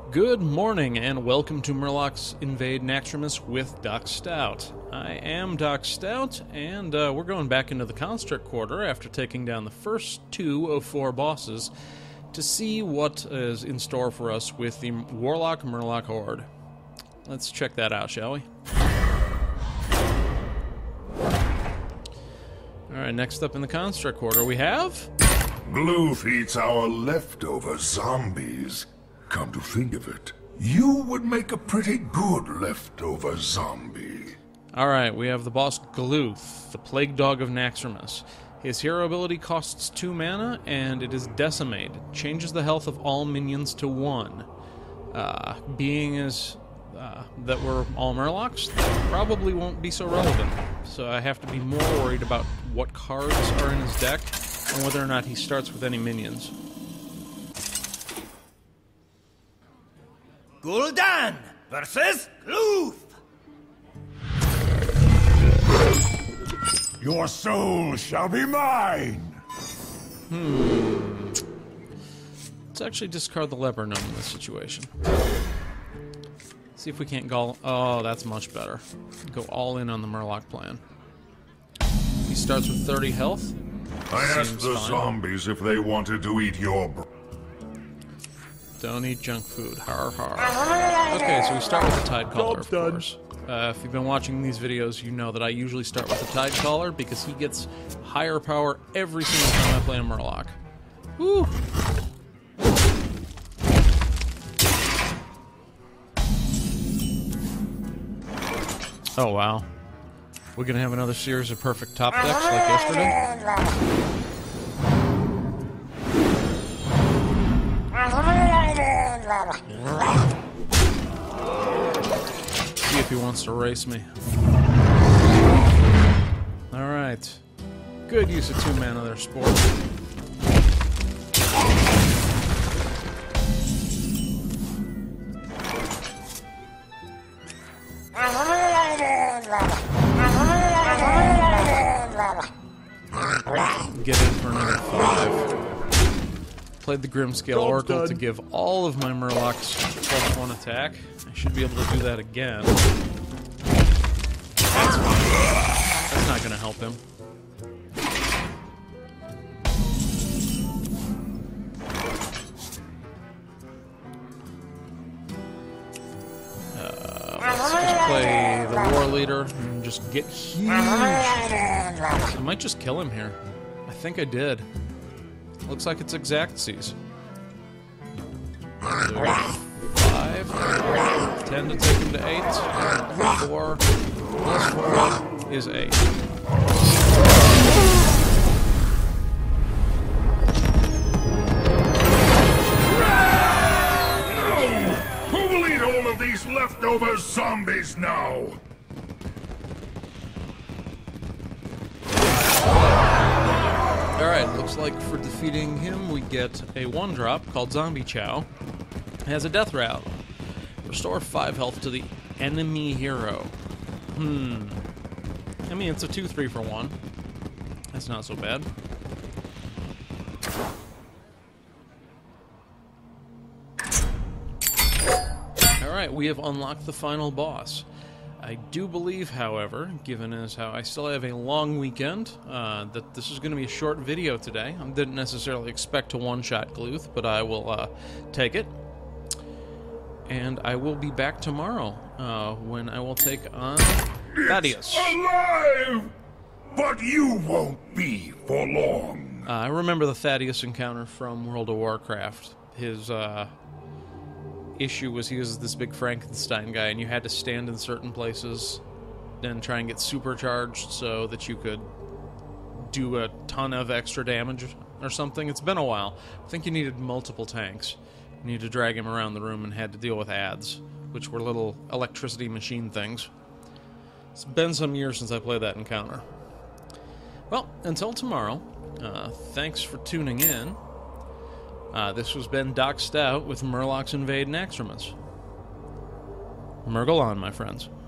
Good morning, and welcome to Murlocs Invade Naxxramas with Doc Stout. I am Doc Stout, and we're going back into the Construct Quarter after taking down the first 2 of 4 bosses to see what is in store for us with the Warlock Murloc Horde. Let's check that out, shall we? Alright, next up in the Construct Quarter we have... Gluth eats our leftover zombies. Come to think of it, you would make a pretty good leftover zombie. Alright, we have the boss Gluth, the Plague Dog of Naxxramas. His hero ability costs 2 mana, and it is Decimate. Changes the health of all minions to 1. Being as that we're all Murlocs, that probably won't be so relevant. So I have to be more worried about what cards are in his deck, and whether or not he starts with any minions. Gul'dan versus Gluth! Your soul shall be mine! Let's actually discard the Leper Gnome in this situation. See if we can't go... Oh, that's much better. Go all in on the Murloc plan. He starts with 30 health. I asked the zombies if they wanted to eat your... Don't eat junk food. Har har. Okay, so we start with the Tide Caller, of course. If you've been watching these videos, you know that I usually start with the Tide Caller because he gets higher power every single time I play a Murloc. Woo! Oh, wow. We're gonna have another series of perfect top decks like yesterday? See if he wants to race me. Alright. Good use of 2 mana there, Sport. Get in for another 5. Played the Grimscale Oracle to give all of my Murlocs +1 attack. I should be able to do that again. That's fine. That's not going to help him. Let's just play the War Leader and just get huge. I might just kill him here. I think I did. Looks like it's Exactsies. 5, 10 to take him to 8. 4 plus 4 is 8. Who will eat all of these leftover zombies now? Alright, looks like for defeating him, we get a 1-drop called Zombie Chow. It has a death route. Restore 5 health to the enemy hero. I mean, it's a 2-3 for 1. That's not so bad. Alright, we have unlocked the final boss. I do believe, however, given as how I still have a long weekend, that this is going to be a short video today. I didn't necessarily expect to one-shot Gluth, but I will take it. And I will be back tomorrow, when I will take on Thaddeus. It's alive! But you won't be for long. I remember the Thaddeus encounter from World of Warcraft. His, issue was he was this big Frankenstein guy, and you had to stand in certain places and try and get supercharged so that you could do a ton of extra damage or something. It's been a while. I think you needed multiple tanks. You needed to drag him around the room and had to deal with ads, which were little electricity machine things. It's been some years since I played that encounter. Well, until tomorrow, thanks for tuning in. This has been Doc Stout with Murlocs Invade Naxxramas. Murgle on, my friends.